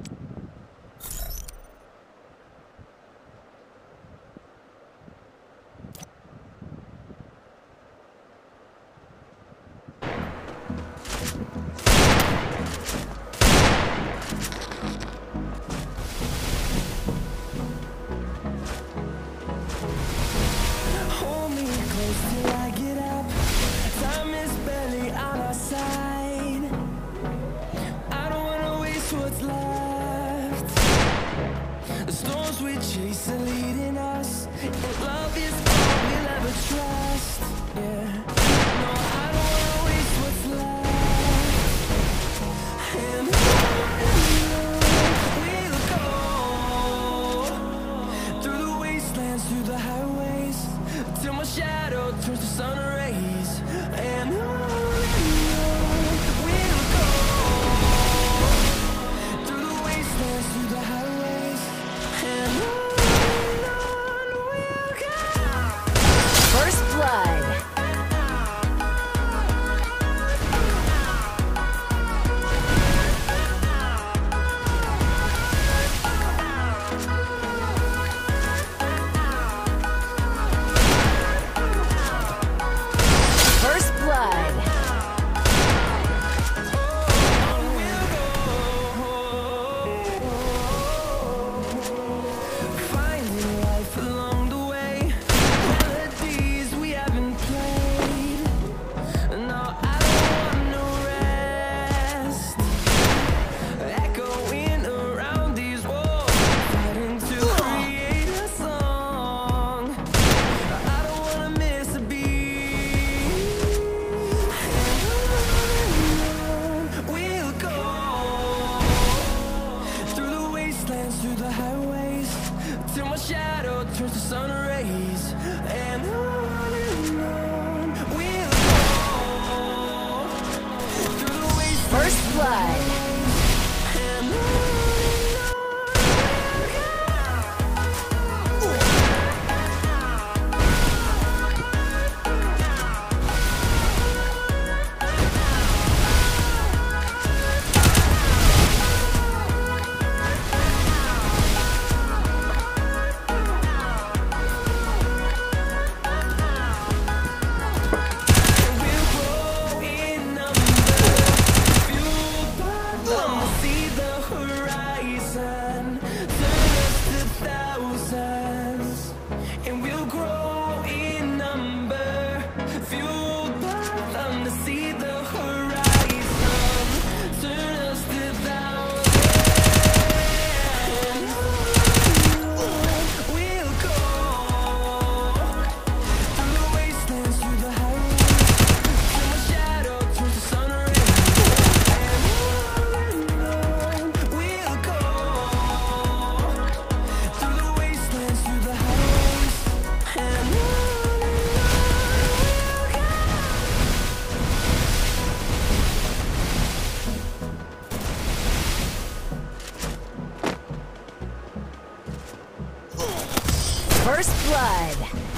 First blood.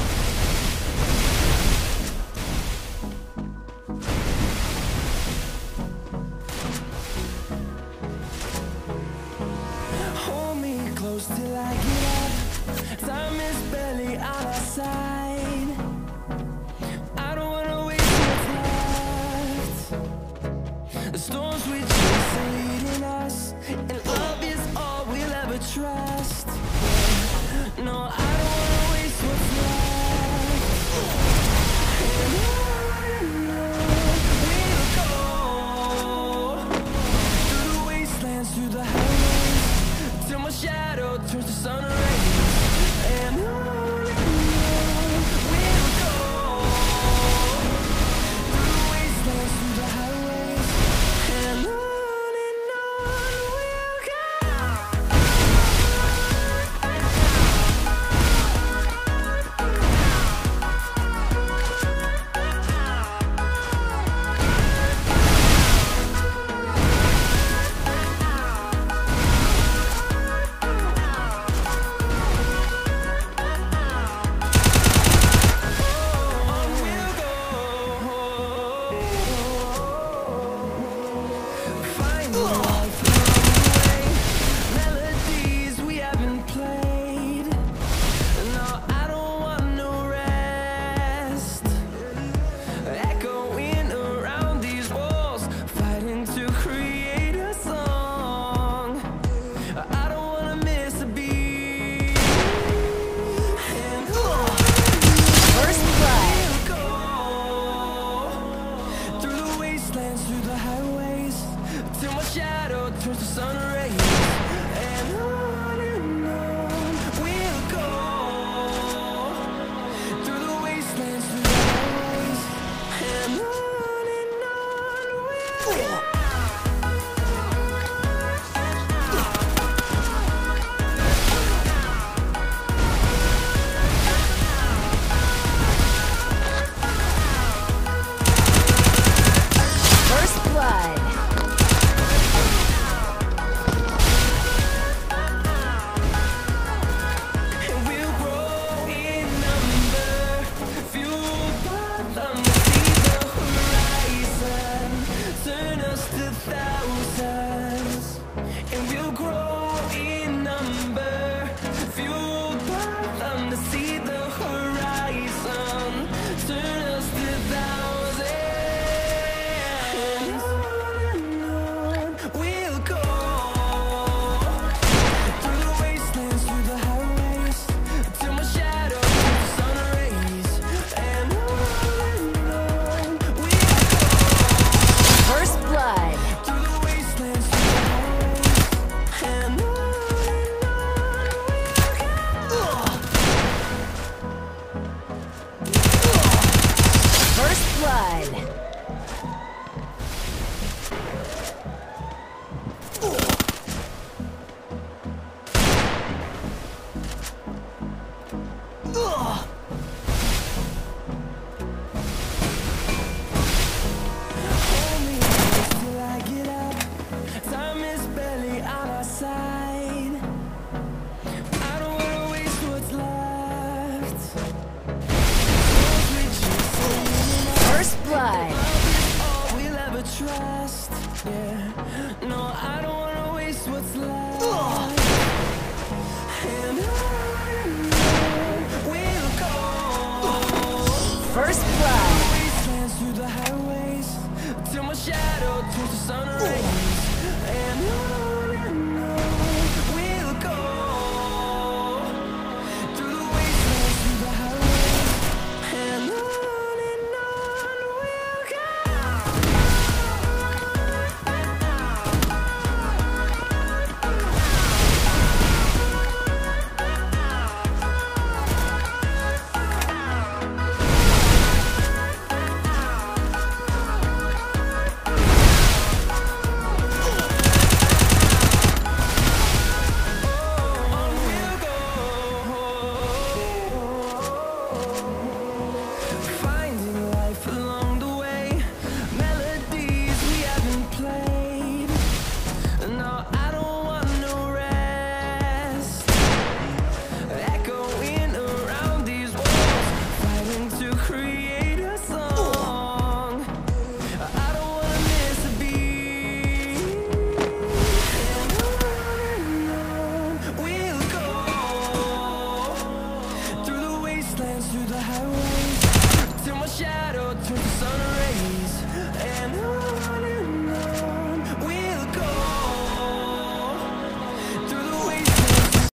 Hold me close till I get up. Time is barely on our side. I don't wanna waste what's left. The storms we chase are leading us, and love is all we'll ever trust. No, I don't wanna waste what's left. And on we'll go, through the wastelands, through the highways, till my shadow turns to sun rays. And on we'll go, through the wastelands, through the highways, and on we'll go. towards the sun rays, and on we'll go through the wastelands, through the highways, and on we'll go. Trust, yeah. No, I don't wanna waste what's left. And on we'll go. First blood. Wastelands through the highways, till my shadow turns to sun rays.